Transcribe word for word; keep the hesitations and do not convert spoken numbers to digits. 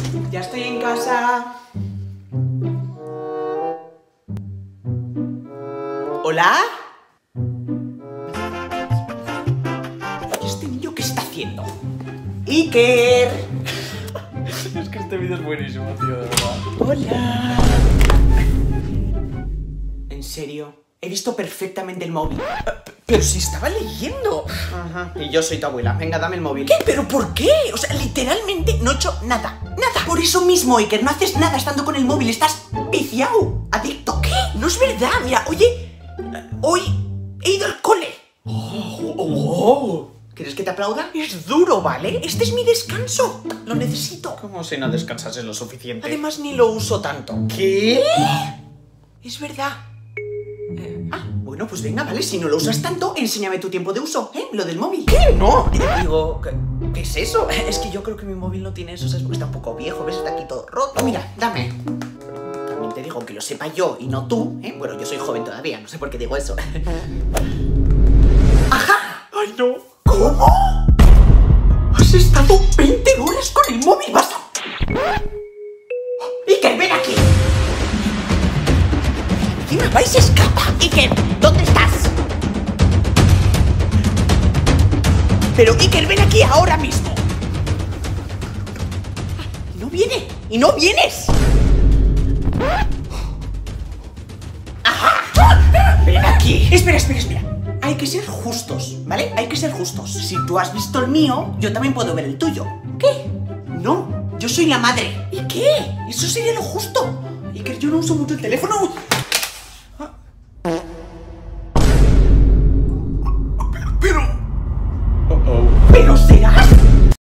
Ya estoy en casa. ¿Hola? ¿Y este niño qué está haciendo? ¡Iker! Es que este vídeo es buenísimo, tío, de verdad. ¡Hola! ¿En serio? He visto perfectamente el móvil. Pero si estaba leyendo. Ajá. Y yo soy tu abuela. Venga, dame el móvil. ¿Qué? ¿Pero por qué? O sea, literalmente no he hecho nada. Nada. Por eso mismo, Iker, no haces nada estando con el móvil. Estás viciado, adicto. ¿Qué? No es verdad. Mira, oye, hoy he ido al cole. Oh, oh. ¿Quieres que te aplauda? Es duro, ¿vale? Este es mi descanso. Lo necesito. Como si no descansases lo suficiente. Además, ni lo uso tanto. ¿Qué? Es verdad. Eh, ah, bueno, pues venga, vale. Si no lo usas tanto, enséñame tu tiempo de uso, ¿eh? Lo del móvil. ¿Qué? No. Digo, ¿qué, ¿qué es eso? Es que yo creo que mi móvil no tiene eso, ¿sabes? Porque está un poco viejo, ¿ves? Está aquí todo roto. Mira, dame. También te digo que lo sepa yo y no tú, ¿eh? Bueno, yo soy joven todavía, no sé por qué digo eso. ¡Ajá! ¡Ay, no! ¿Cómo? ¿Has estado veinte horas con el móvil? ¡Basta! ¡Iker, ven aquí! ¡Encima vais a escapar! ¡Iker, ¿dónde estás? Pero Iker, ven aquí ahora mismo. No viene, y no vienes. ¡Ajá! Ven aquí. Espera, espera, espera. Hay que ser justos, ¿vale? Hay que ser justos. Si tú has visto el mío, yo también puedo ver el tuyo. ¿Qué? No, yo soy la madre. ¿Y qué? Eso sería lo justo. Iker, yo no uso mucho el teléfono.